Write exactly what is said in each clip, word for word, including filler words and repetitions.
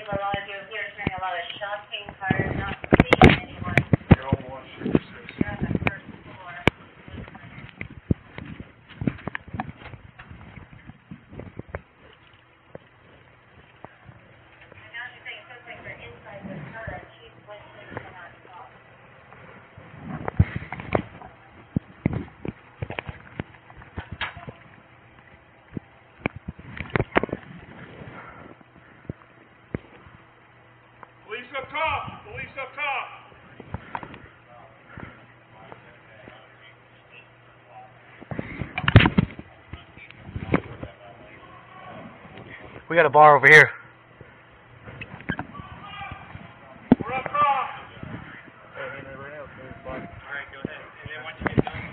a lot of you here is hearing a lot of shopping carts, not seeing anyone. They all want Sugar Six. You're on the first floor. And now she's saying something for inside the car, and she's listening to not talk. Police up top! Police up top! We got a bar over here. We're up top! Hey, hey, hey, right now, it's fine. Alright, go ahead. And then once you get done,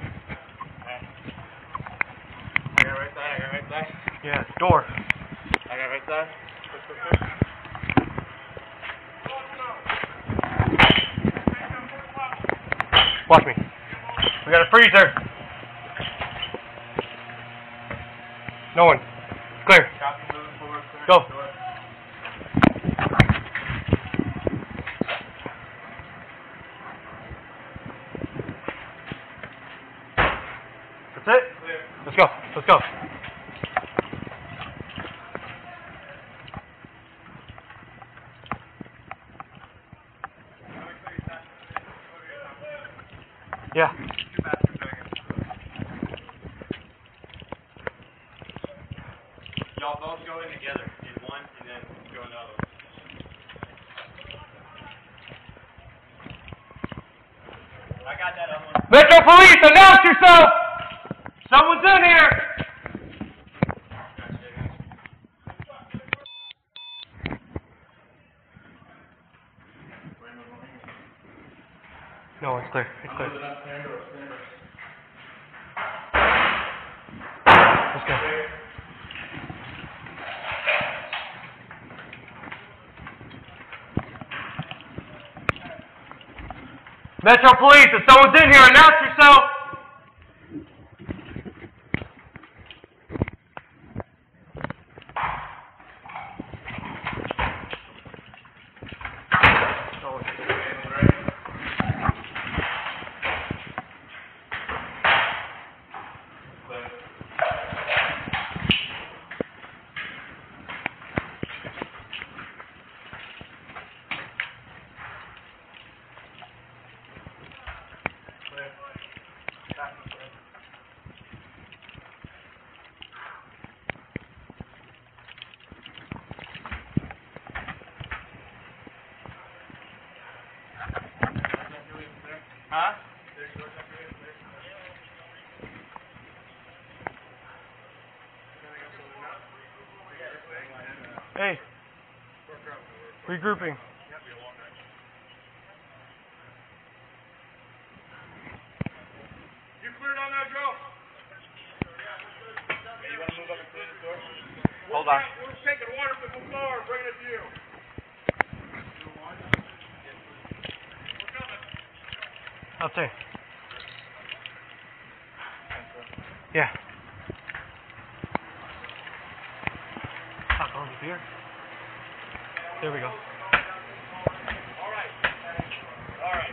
I got right side, I got right side. Yeah, door. I got right side. Watch me. We got a freezer. No one. Clear. Go. That's it? Let's go. Let's go. Yeah. Y'all both go in together in one and then go in the other one. I got that other one. Metro Police, announce yourself! Someone's in here! No, it's clear. It's clear. Let's go. Metro Police, if someone's in here, announce yourself! Huh? Hey. Regrouping. You cleared on that, Joe? Hey, you want to move up and clear the door? Hold on. We're taking water from the floor, bringing it to you. I'll say. Yeah. Hot on the beer. There we go. All right. All right.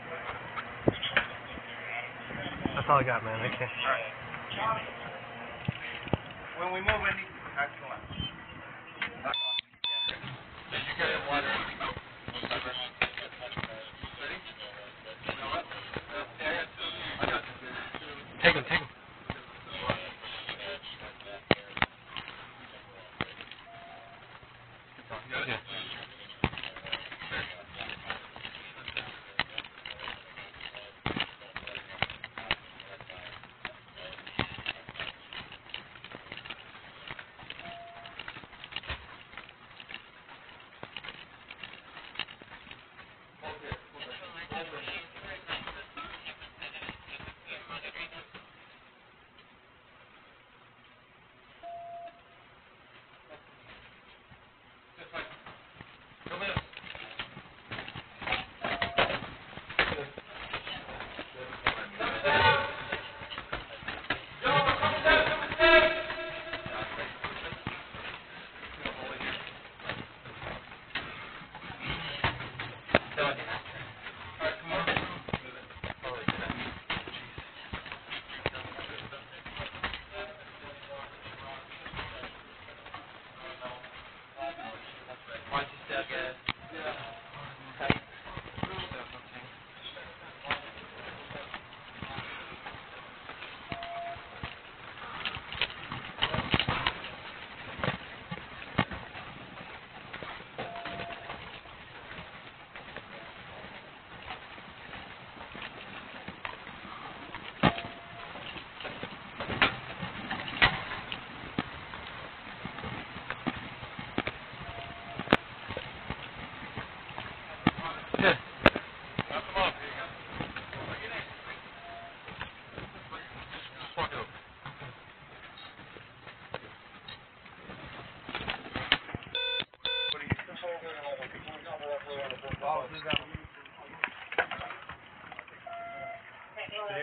That's all I got, man. I can't. All right. When we move, Wendy, excellent. You get in water. Take him, take him. Yeah.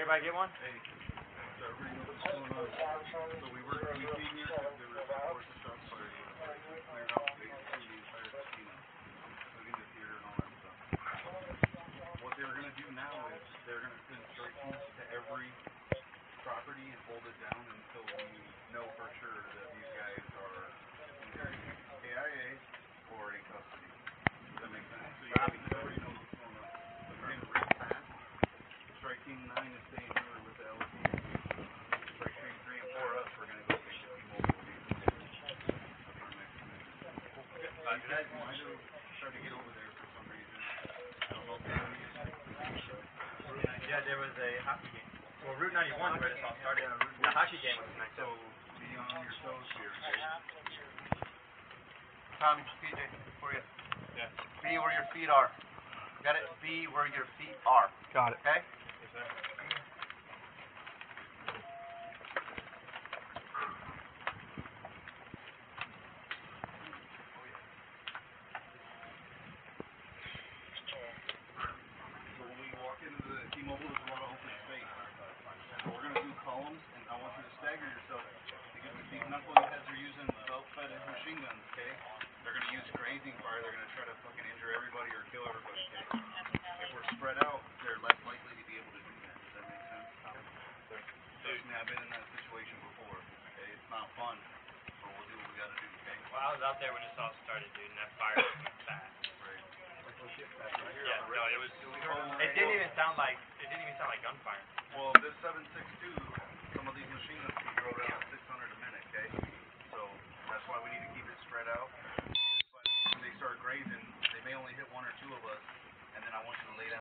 everybody get one? Hey, so everybody knows what's going on. So we were, we came here because there were reports of shots fired. We cleared out basically the entire casino, including the theater and all that stuff. What they were going to do now is they're going to send strike teams to every property and hold it down until we know for sure that these guys are either K I A or in custody. Does that make sense? So you guys already know what's going on. So we're going to real fast. Strike team nine is staying here with the L T. Strike team three and four us, we're going to go take the T-Mobile. That's our next move. Okay. Uh, you guys might have tried to get over there for some reason. I don't know if they're going to Yeah, there was a hockey game. Well, Route ninety-one is where this all started. The hockey game was nice. So be on your toes here, okay? Tommy, P J, for you. Yeah. Be where your feet are. Got it? Be where your feet are. Got it. Okay? Yes, sir. So when we walk into the T-Mobile, there's a lot of open space. So we're going to do columns, and I want you to stagger yourself because if these knuckleheads are using belt-fed machine guns, okay? They're going to use grazing fire. They're going to try to fucking injure everybody or kill everybody, okay? If we're spread out, they're less likely to be able to do that. Does that make sense? Trust me, I've been in that situation before, okay? It's not fun, but we'll do what we got to do, okay? Well, I was out there when this all started, dude, and that fire was fast. Right. Yeah, no, it was. It didn't even sound like. It didn't even sound like gunfire. Well, this seven six